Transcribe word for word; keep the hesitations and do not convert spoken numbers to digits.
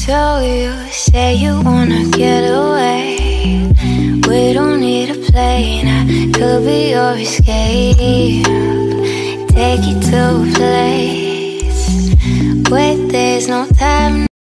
So you say you wanna get away. We don't need a plane, I could be your escape. Take you to a place where there's no time.